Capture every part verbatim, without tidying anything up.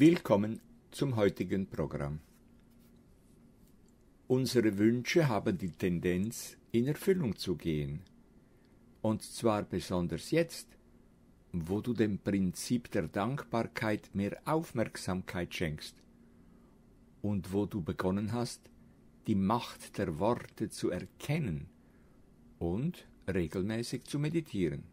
Willkommen zum heutigen Programm. Unsere Wünsche haben die Tendenz, in Erfüllung zu gehen. Und zwar besonders jetzt, wo du dem Prinzip der Dankbarkeit mehr Aufmerksamkeit schenkst und wo du begonnen hast, die Macht der Worte zu erkennen und regelmäßig zu meditieren.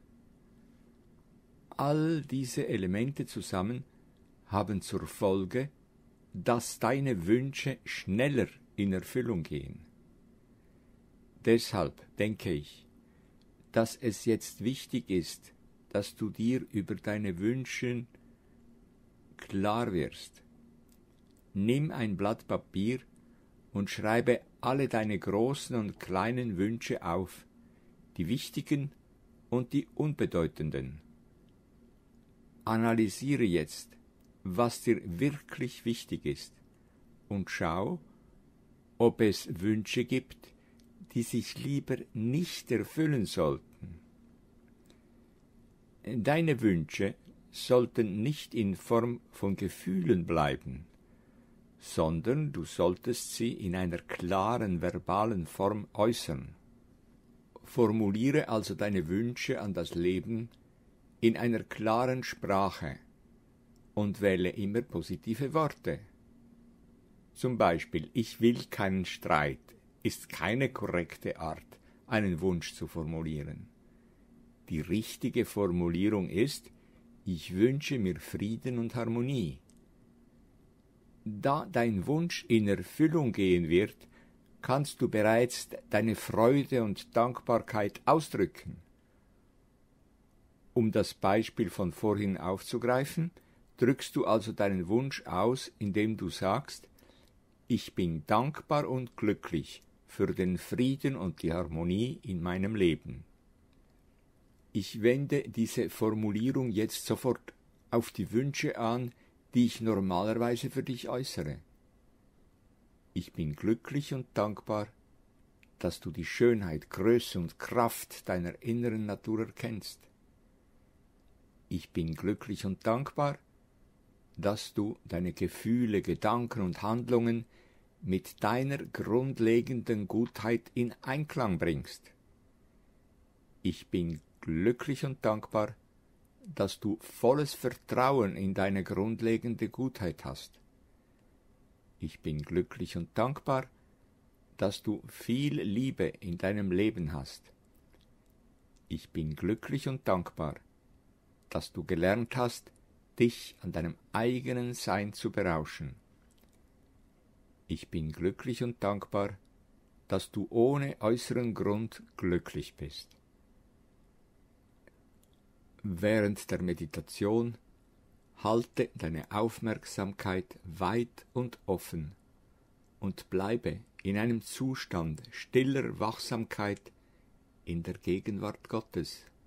All diese Elemente zusammen haben zur Folge, dass deine Wünsche schneller in Erfüllung gehen. Deshalb denke ich, dass es jetzt wichtig ist, dass du dir über deine Wünsche klar wirst. Nimm ein Blatt Papier und schreibe alle deine großen und kleinen Wünsche auf, die wichtigen und die unbedeutenden. Analysiere jetzt, was dir wirklich wichtig ist, und schau, ob es Wünsche gibt, die sich lieber nicht erfüllen sollten. Deine Wünsche sollten nicht in Form von Gefühlen bleiben, sondern du solltest sie in einer klaren verbalen Form äußern. Formuliere also deine Wünsche an das Leben in einer klaren Sprache und wähle immer positive Worte. Zum Beispiel, ich will keinen Streit, ist keine korrekte Art, einen Wunsch zu formulieren. Die richtige Formulierung ist, ich wünsche mir Frieden und Harmonie. Da dein Wunsch in Erfüllung gehen wird, kannst du bereits deine Freude und Dankbarkeit ausdrücken. Um das Beispiel von vorhin aufzugreifen, drückst du also deinen Wunsch aus, indem du sagst, ich bin dankbar und glücklich für den Frieden und die Harmonie in meinem Leben. Ich wende diese Formulierung jetzt sofort auf die Wünsche an, die ich normalerweise für dich äußere. Ich bin glücklich und dankbar, dass du die Schönheit, Größe und Kraft deiner inneren Natur erkennst. Ich bin glücklich und dankbar, dass du deine Gefühle, Gedanken und Handlungen mit deiner grundlegenden Gutheit in Einklang bringst. Ich bin glücklich und dankbar, dass du volles Vertrauen in deine grundlegende Gutheit hast. Ich bin glücklich und dankbar, dass du viel Liebe in deinem Leben hast. Ich bin glücklich und dankbar, dass du gelernt hast, dich an deinem eigenen Sein zu berauschen. Ich bin glücklich und dankbar, dass du ohne äußeren Grund glücklich bist. Während der Meditation halte deine Aufmerksamkeit weit und offen und bleibe in einem Zustand stiller Wachsamkeit in der Gegenwart Gottes.